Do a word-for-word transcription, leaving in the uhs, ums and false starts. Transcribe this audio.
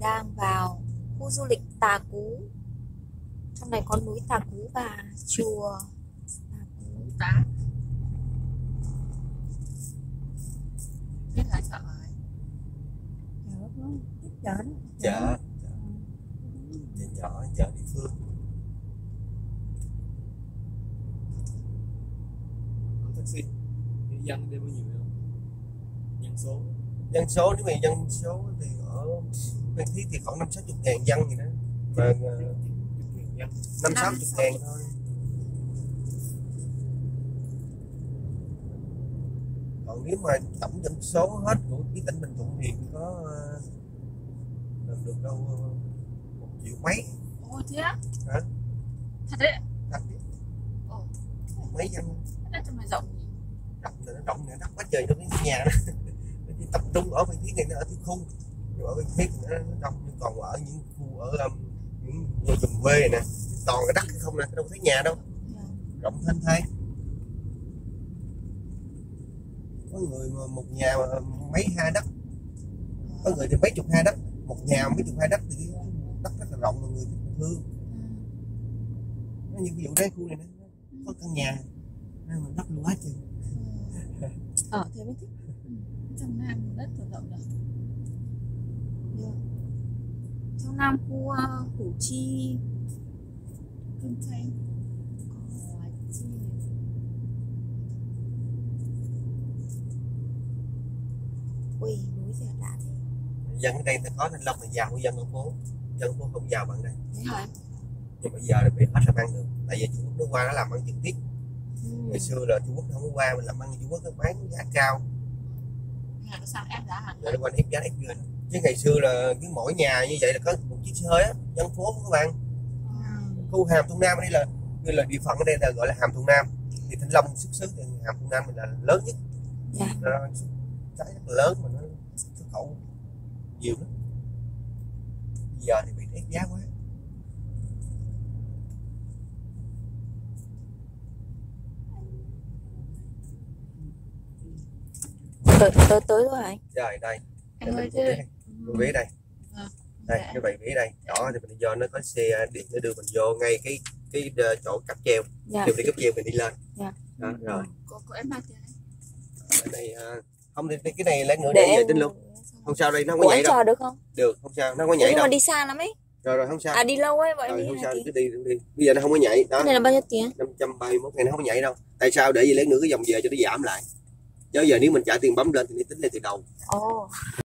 đang vào khu du lịch Tà Cú. Trong này có núi Tà Cú và chùa Tà Cú. Tá. Biết là chợ rồi. Chợ đó. Chợ chợ nhỏ, chợ địa phương. Taxi dân đây bao nhiêu không? Dân số Dân số nếu mà dân số thì ở Phan Thiết thì khoảng năm sáu chục ngàn dân gì đó, và năm sáu chục ngàn thôi. Còn nếu mà tổng dân số hết của cái tỉnh Bình Thuận thì có uh, được đâu một triệu mấy. Ôi thế á? Hả? Thật đấy? Thật đấy. Ồ. Mấy dân. Đất trong này rộng nhỉ? Rộng là nó rộng này, đất quá trời trong cái nhà đó. Nó chỉ tập trung ở Phan Thiết này, nó ở cái khu. Nhưng ở Phan Thiết nó, nó đông, nhưng còn ở những khu ở um, những vùng quê này nè, toàn cái đất không nè, đâu có thấy nhà đâu. Yeah. Rộng thênh thang. Có người mà một nhà mà mấy hai đất, có người thì mấy chục hai đất, một nhà mấy chục hai đất thì đất rất là rộng mà người rất là thương. Nó như ví dụ đây khu này nè, có căn nhà nên mà đất quá chừng. Ở thế mới thích. Trong Nam đất thật rộng nhỉ? Yeah. Trong Nam khu uh, Củ Chi, Kinh Thanh. Có Chi này. ui núi gì lạ thế. Dân ở đây thì có Thanh Long là giàu hơn dân ở phố, dân phố không giàu bằng đây. Thế hả? Nhưng bây giờ là bị hết làm ăn được, tại vì Trung Quốc nó qua nó làm ăn trực tiếp. Ừ. Ngày xưa là Trung Quốc nó không có qua, mình làm ăn Trung Quốc nó bán giá cao, Nhà nó sang ép giá hàng. rồi nó qua nó ép giá ép ghê. Chứ ngày xưa là cứ mỗi nhà như vậy là có một chiếc xe hơi á, dân phố các bạn. Khu Hàm Thuận Nam ở đây là như là địa phận ở đây là gọi là Hàm Thuận Nam, thì Thanh Long xuất xứ từ Hàm Thuận Nam là lớn nhất. Dạ. Nó trái rất là lớn mà nó xuất khẩu nhiều lắm. Bây giờ thì bị ép giá quá. Tới, tới, tới rồi anh. Rồi đây, Anh ơi cái thế. vế đây, À, đây dạ. cái bãi vế đây, đó thì mình giờ nó có xe điện để đưa mình vô ngay cái cái chỗ cáp treo, Dạ. dùng để cáp treo mình đi lên. Dạ. Đó, rồi. Có có em bao tiền đấy. Ở đây uh, không thì cái này lát nữa Để để về em- tính luôn. Không sao, đây nó không Ủa có anh nhảy đâu. chờ được không? Được, không sao, nó không có Ủa, nhảy nhưng đâu. mà đi xa lắm ấy. Rồi rồi không sao. À đi lâu ấy, bọn em Rồi đi không hai sao, tí. cứ đi, đi. Bây giờ nó không có nhảy đó. Cái này là bao nhiêu tiền? năm trăm ba mươi mốt ngàn nó không có nhảy đâu. Tại sao? Để gì lát nữa cái dòng về cho nó giảm lại. Chứ giờ nếu mình trả tiền bấm lên thì nó tính lên từ đầu. Ồ.